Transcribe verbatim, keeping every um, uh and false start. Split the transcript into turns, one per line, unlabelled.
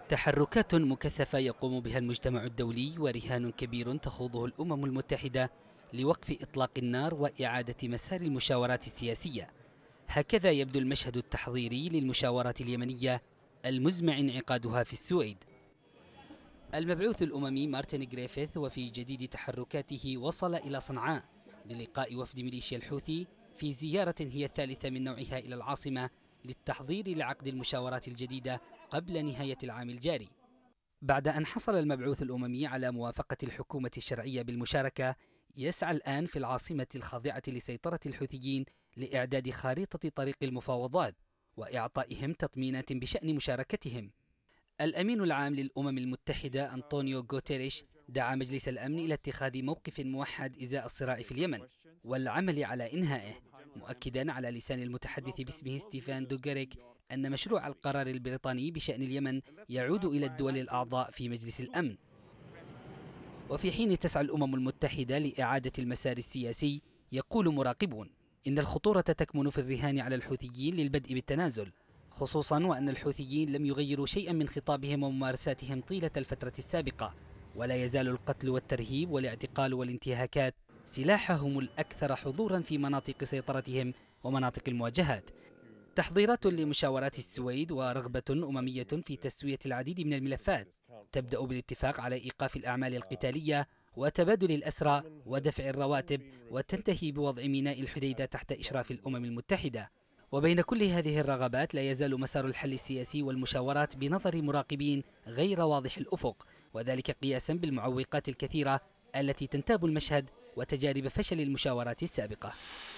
تحركات مكثفة يقوم بها المجتمع الدولي ورهان كبير تخوضه الأمم المتحدة لوقف إطلاق النار وإعادة مسار المشاورات السياسية. هكذا يبدو المشهد التحضيري للمشاورات اليمنية المزمع انعقادها في السويد. المبعوث الأممي مارتن غريفيث وفي جديد تحركاته وصل إلى صنعاء للقاء وفد ميليشيا الحوثي في زيارة هي الثالثة من نوعها إلى العاصمة للتحضير لعقد المشاورات الجديدة قبل نهاية العام الجاري. بعد أن حصل المبعوث الأممي على موافقة الحكومة الشرعية بالمشاركة، يسعى الآن في العاصمة الخاضعة لسيطرة الحوثيين لإعداد خارطة طريق المفاوضات وإعطائهم تطمينات بشأن مشاركتهم. الأمين العام للأمم المتحدة أنطونيو غوتيريش دعا مجلس الأمن إلى اتخاذ موقف موحد إزاء الصراع في اليمن والعمل على إنهائه، مؤكدا على لسان المتحدث باسمه ستيفان دوغاريك أن مشروع القرار البريطاني بشأن اليمن يعود إلى الدول الأعضاء في مجلس الأمن. وفي حين تسعى الأمم المتحدة لإعادة المسار السياسي، يقول مراقبون إن الخطورة تكمن في الرهان على الحوثيين للبدء بالتنازل، خصوصا وأن الحوثيين لم يغيروا شيئا من خطابهم وممارساتهم طيلة الفترة السابقة، ولا يزال القتل والترهيب والاعتقال والانتهاكات سلاحهم الأكثر حضورا في مناطق سيطرتهم ومناطق المواجهات. تحضيرات لمشاورات السويد ورغبة أممية في تسوية العديد من الملفات تبدأ بالاتفاق على إيقاف الأعمال القتالية وتبادل الأسرى ودفع الرواتب، وتنتهي بوضع ميناء الحديدة تحت إشراف الأمم المتحدة. وبين كل هذه الرغبات لا يزال مسار الحل السياسي والمشاورات بنظر مراقبين غير واضح الأفق، وذلك قياسا بالمعوقات الكثيرة التي تنتاب المشهد وتجارب فشل المشاورات السابقة.